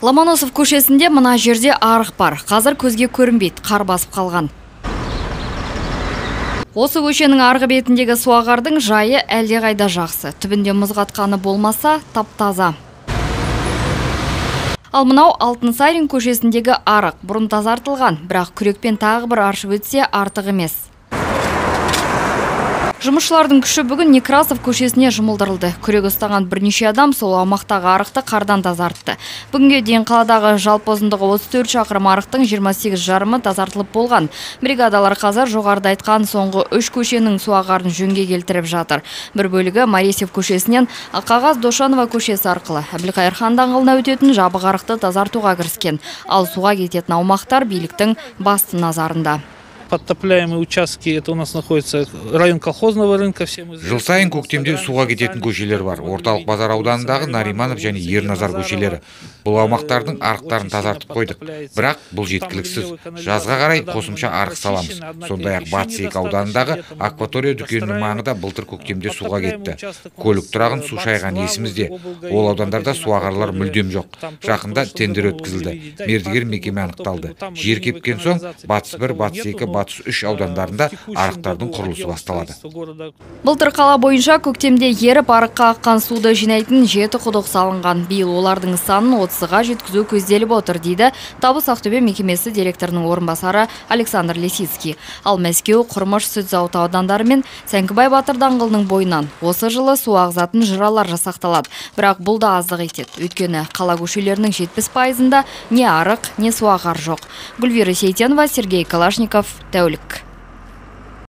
Ломоносов көшесінде мына жерде арық бар. Қазір көзге көрінбейді, қар басып қалған. Осы көшенің арғы бетіндегі суағардың жайы әлде қайда жақсы. Түбінде мұз қатқаны болмаса, тап-таза. Ал мынау Алтынсарин көшесіндегі арық бұрын тазартылған, бірақ күрекпен тағы бір аршып өтсе артық емес. Жұмысшылардың күші бүгін Некрасов көшесіне жұмылдырылды. Күрек ұстаған бірнеше адам сол аумақтағы арықты қардан тазартты. Бүгінге дейін қаладағы жалпы ұзындығы 34 шақырым арықтың 28,5-ы тазартылып болған. Бригадалар қазір жоғарыда айтқан соңғы 3 көшенің суағарын жөнге келтіріп жатыр. Бір бөлігі Маресев көшесінен Аққағаз Дошанова көшесі арқылы Әбілқайыр хан даңғылына өтетін жабық арықты тазартуға кіріскен. Ал суға кететін аумақтар биліктің басты назарында. Подтопляемые участки, это у нас находится район колхозного рынка. Жыл сайын көктемде суға кететін көшелер бар. Орталық базар ауданындағы Нариманов және Ерназар көшелері. Бұл аумақтардың арықтарын тазартып қойдық. Бірақ бұл жеткіліксіз. Жазға қарай қосымша арық саламыз. Сондай-ақ Батыс екі ауданындағы акватория дүкенінің маңы да былтыр көктемде суға кетті. Көлік тұрағын су шайған есімізде. Ол аудандарда суағарлар мүлдем жоқ. Жақында тендер өткізілді. Мердігер мекеме анықталды. Жер кепкен соң Батыс 1, Батыс 2, Батыс 3 аудандарында арықтардың құрылысы басталады. Былтыр қала бойынша көктемде еріп арыққа аққан суды жинайтын 7 құдық салынған. Биыл олардың санын 30-ға жеткізу көзделіп отыр, дейді Табыс Ақтөбе мекемесі директорының орынбасары Александр Лисицкий. Ал Мәскеу, Құрмыш, Сүт зауыты аудандары мен Сәңкібай Батыр даңғылының бойынан осы жылы су ағызатын жыралар жасақталады. Бірақ бұл да аздық етеді. Өйткені қала көшелерінің 70%-ында не арық, не суағар жоқ. Гүлвира Сейтенова, Сергей Калашников, тәулік.